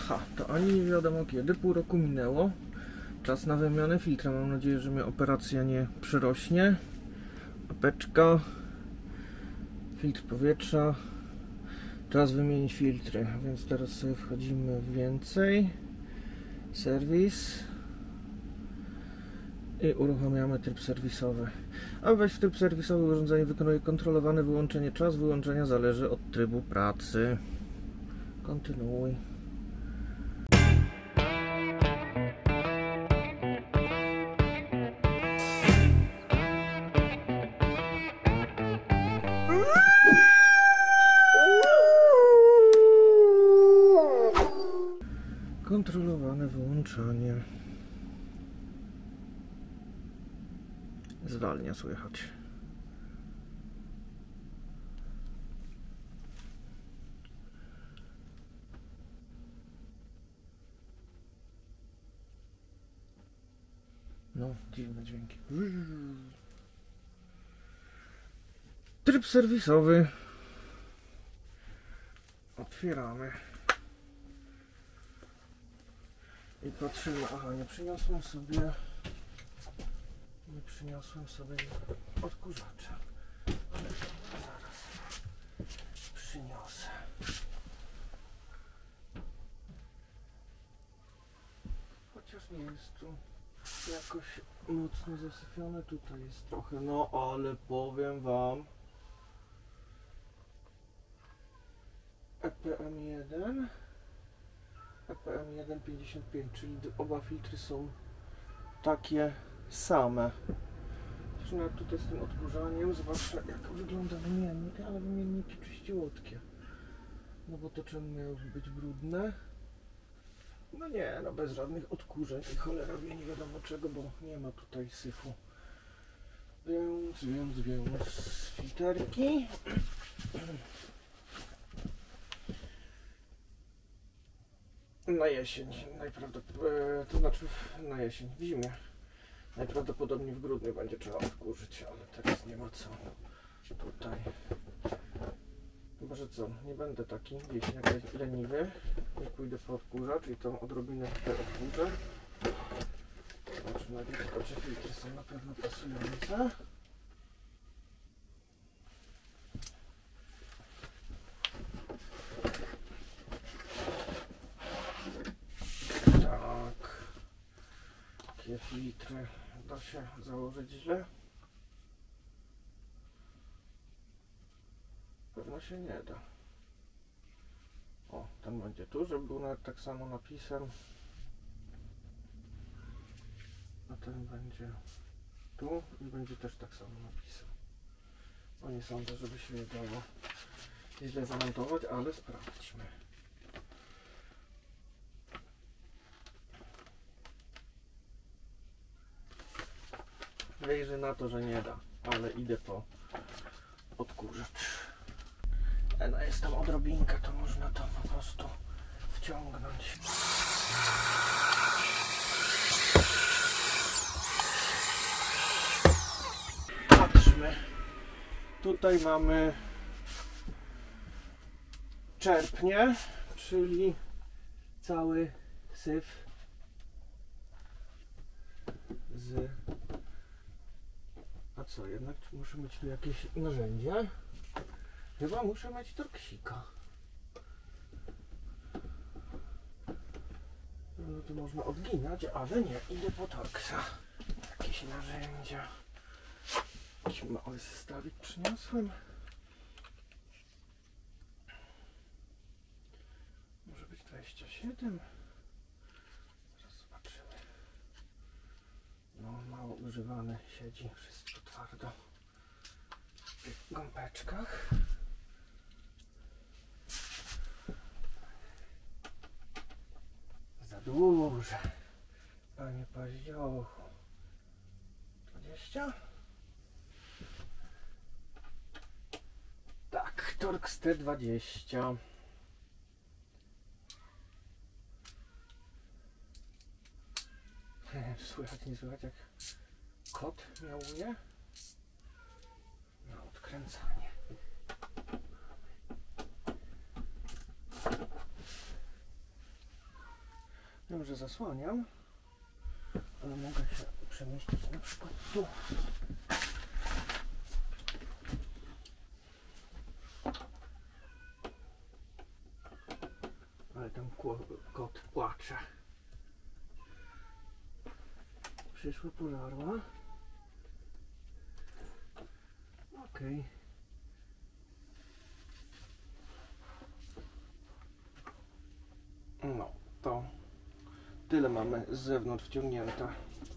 Ha, to ani nie wiadomo kiedy, pół roku minęło. Czas na wymianę filtra. Mam nadzieję, że mnie operacja nie przerośnie. Apeczka, filtr powietrza. Czas wymienić filtry, więc teraz sobie wchodzimy w więcej. Serwis. I uruchamiamy tryb serwisowy. Aby wejść w tryb serwisowy, urządzenie wykonuje kontrolowane wyłączenie. Czas wyłączenia zależy od trybu pracy. Kontynuuj. Kontrolowane wyłączanie. Zdalnie słychać. No, dziwne dźwięki. Tryb serwisowy. Otwieramy. I patrzymy. Aha, nie przyniosłem sobie odkurzacza. Ale zaraz przyniosę. Chociaż nie jest tu jakoś mocno zasyfione. Tutaj jest trochę, no ale powiem wam. EPM1 55, czyli oba filtry są takie same. Zresztą jak tutaj z tym odkurzaniem, zwłaszcza jak wygląda wymiennik, ale wymienniki czyściutkie. No bo to czemu miałyby być brudne? No nie, no bez żadnych odkurzeń i cholera wie nie wiadomo czego, bo nie ma tutaj syfu. Więc filterki. Na jesień, to znaczy na jesień, w zimie. Najprawdopodobniej w grudniu będzie trzeba odkurzyć, ale teraz nie ma co tutaj. Chyba, że co, nie będę taki gdzieś leniwy i pójdę po odkurzacz i tą odrobinę tutaj odkurzę. Zobaczmy najpierw tylko, czy filtry są na pewno pasujące. Filtry da się założyć źle? Pewno się nie da. O, ten będzie tu, żeby był nawet tak samo napisem. A ten będzie tu i będzie też tak samo napisem. No nie sądzę, żeby się nie dało źle zamontować, ale sprawdźmy. Wejrzę na to, że nie da, ale idę po odkurzacz. No jest tam odrobinka, to można to po prostu wciągnąć. Patrzmy. Tutaj mamy czerpnie, czyli cały syf z... A co, jednak muszę mieć tu jakieś narzędzie? Chyba muszę mieć torksika. No to można odginać, ale nie, idę po torksa. Jakieś narzędzia. Jakiś mały zestawik przyniosłem. Może być 27. Zaraz zobaczymy. No, mało używany siedzi, wszystko twardo w tych gąbeczkach. Za duże, panie paździochu. 20? Tak, Torx T20. Słychać, nie słychać jak kot miałuje? No, odkręcanie. Wiem, że zasłaniam, ale mogę się przemieścić na przykład tu. Ale tam kot płacze. Przyszła, pożarła. Okej. No, to tyle mamy z zewnątrz wciągnięte.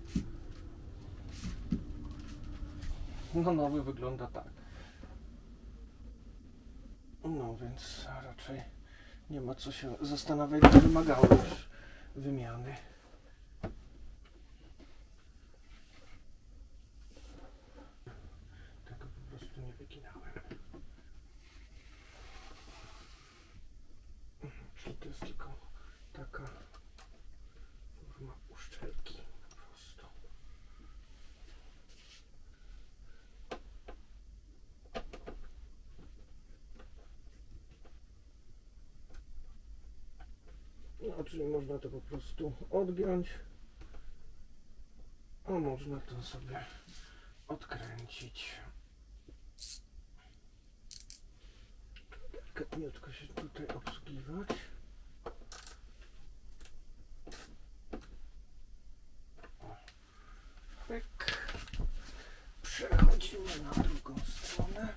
No, nowy wygląda tak. No, więc raczej nie ma co się zastanawiać, że wymagało już wymiany. Tego po prostu nie wyginałem. To jest tylko taka forma uszczelki po prostu. No, czyli można to po prostu odgiąć, a można to sobie odkręcić. Delikatniutko się tutaj obsługiwać. Tak. Przechodzimy na drugą stronę.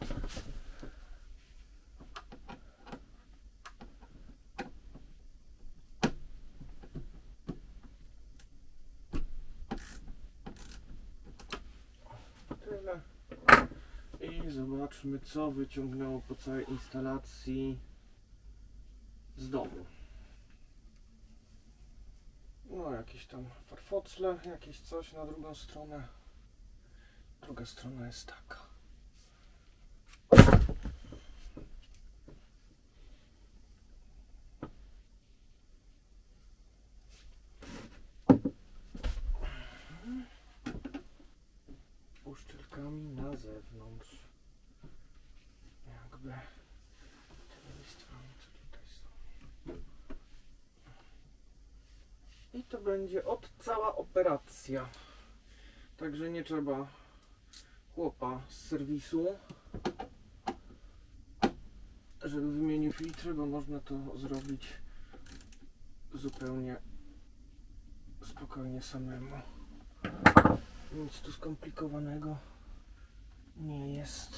Tyle. I zobaczmy, co wyciągnęło po całej instalacji z domu. No, jakieś tam farfocle, jakieś coś na drugą stronę. Druga strona jest taka. Uszczelkami na zewnątrz. Jakby tymi strony, co tutaj są. I to będzie cała operacja. Także nie trzeba chłopa z serwisu, żeby wymienił filtry, bo można to zrobić zupełnie spokojnie samemu. Nic tu skomplikowanego nie jest.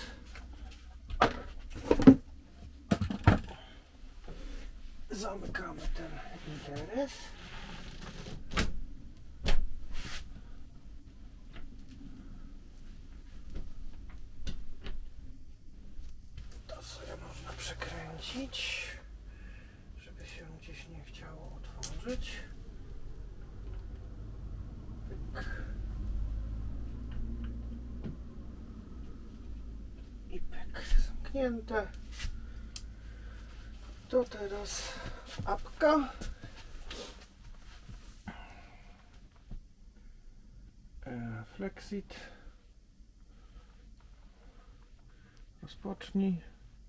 Zamykamy ten interes. To sobie można przekręcić, żeby się gdzieś nie chciało otworzyć. I pyk, zamknięte. To teraz apka. Flexit. Rozpocznij.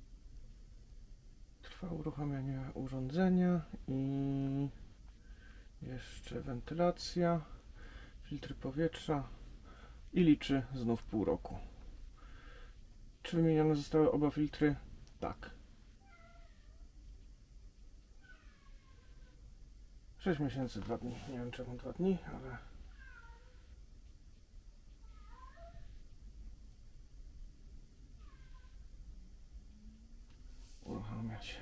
Trwa uruchamianie urządzenia i jeszcze wentylacja, filtry powietrza i liczy znów pół roku. Czy wymienione zostały oba filtry? Tak. 6 miesięcy, 2 dni. Nie wiem czemu 2 dni, ale... uruchamia się.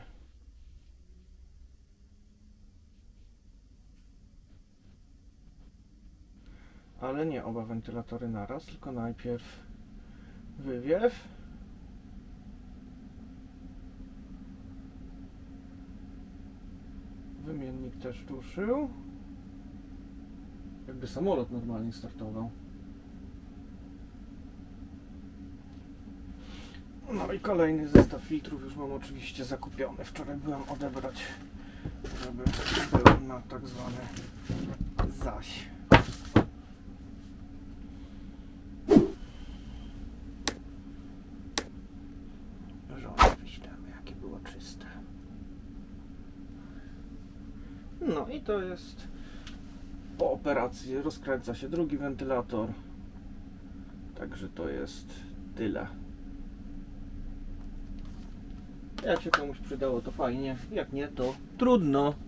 Ale nie oba wentylatory naraz, tylko najpierw wywiew. Wymiennik też ruszył. Jakby samolot normalnie startował. No i kolejny zestaw filtrów już mam oczywiście zakupiony. Wczoraj byłem odebrać, żeby był na tak zwany zaś. Żonę wyślemy, jakie było czyste. No i to jest po operacji. Rozkręca się drugi wentylator. Także to jest tyle. Jak się komuś przydało, to fajnie. Jak nie, to trudno.